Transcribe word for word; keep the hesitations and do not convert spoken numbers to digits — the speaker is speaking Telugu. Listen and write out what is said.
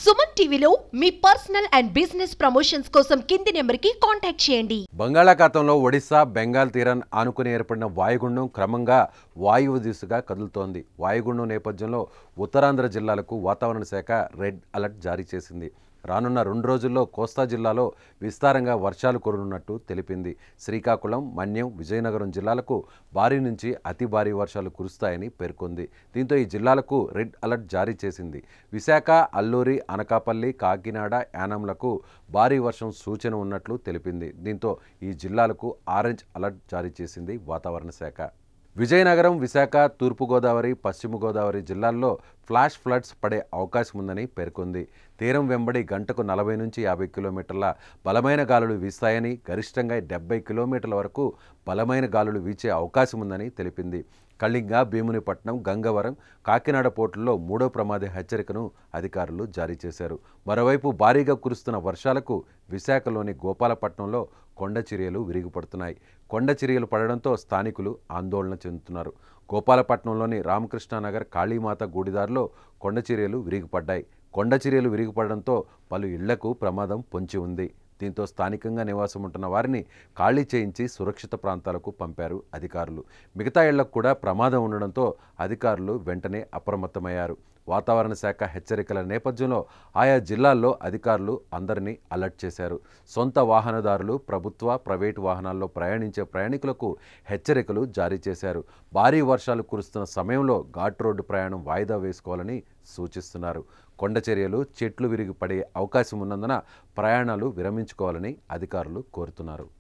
సుమన్ టీవీలో మీ పర్సనల్ అండ్ బిజినెస్ ప్రమోషన్స్ కోసం కింది నెంబర్కి కాంటాక్ట్ చేయండి. బంగాళాఖాతంలో ఒడిశా బెంగాల్ తీరాన్ని ఆనుకుని ఏర్పడిన వాయుగుండం క్రమంగా వాయువ్య దిశగా కదులుతోంది. వాయుగుండం నేపథ్యంలో ఉత్తరాంధ్ర జిల్లాలకు వాతావరణ శాఖ రెడ్ అలర్ట్ జారీ చేసింది. రానున్న రెండు రోజుల్లో కోస్తా జిల్లాలో విస్తారంగా వర్షాలు కురనున్నట్టు తెలిపింది. శ్రీకాకుళం, మన్యం, విజయనగరం జిల్లాలకు భారీ నుంచి అతి భారీ వర్షాలు కురుస్తాయని పేర్కొంది. దీంతో ఈ జిల్లాలకు రెడ్ అలర్ట్ జారీ చేసింది. విశాఖ, అల్లూరి, అనకాపల్లి, కాకినాడ, యానంలకు భారీ వర్షం సూచన ఉన్నట్లు తెలిపింది. దీంతో ఈ జిల్లాలకు ఆరెంజ్ అలర్ట్ జారీ చేసింది వాతావరణ శాఖ. విజయనగరం, విశాఖ, తూర్పుగోదావరి, పశ్చిమ గోదావరి జిల్లాల్లో ఫ్లాష్ ఫ్లడ్స్ పడే అవకాశం ఉందని పేర్కొంది. తీరం వెంబడి గంటకు నలభై నుంచి యాభై కిలోమీటర్ల బలమైన గాలులు వీస్తాయని, గరిష్టంగా డెబ్బై కిలోమీటర్ల వరకు బలమైన గాలులు వీచే అవకాశం ఉందని తెలిపింది. కళింగ, భీమునిపట్నం, గంగవరం, కాకినాడ పోర్టుల్లో మూడో ప్రమాద హెచ్చరికను అధికారులు జారీ చేశారు. మరోవైపు భారీగా కురుస్తున్న వర్షాలకు విశాఖలోని గోపాలపట్నంలో కొండ చర్యలు విరిగిపడుతున్నాయి. కొండ చర్యలు పడడంతో స్థానికులు ఆందోళన చెందుతున్నారు. గోపాలపట్నంలోని రామకృష్ణానగర్ కాళీమాత గూడిదారిలో కొండ చర్యలు విరిగిపడ్డాయి. కొండ చర్యలు విరిగిపడడంతో పలు ఇళ్లకు ప్రమాదం పొంచి ఉంది. దీంతో స్థానికంగా నివాసం ఉంటున్న వారిని ఖాళీ చేయించి సురక్షిత ప్రాంతాలకు పంపారు అధికారులు. మిగతా ఇళ్లకు కూడా ప్రమాదం ఉండడంతో అధికారులు వెంటనే అప్రమత్తమయ్యారు. వాతావరణ శాఖ హెచ్చరికల నేపథ్యంలో ఆయా జిల్లాల్లో అధికారులు అందరినీ అలర్ట్ చేశారు. సొంత వాహనదారులు, ప్రభుత్వ, ప్రైవేటు వాహనాల్లో ప్రయాణించే ప్రయాణికులకు హెచ్చరికలు జారీ చేశారు. భారీ వర్షాలు కురుస్తున్న సమయంలో ఘాట్ రోడ్డు ప్రయాణం వాయిదా వేసుకోవాలని సూచిస్తున్నారు. కొండ చర్యలు, చెట్లు విరిగి పడే అవకాశం ఉన్నందున ప్రయాణాలు విరమించుకోవాలని అధికారులు కోరుతున్నారు.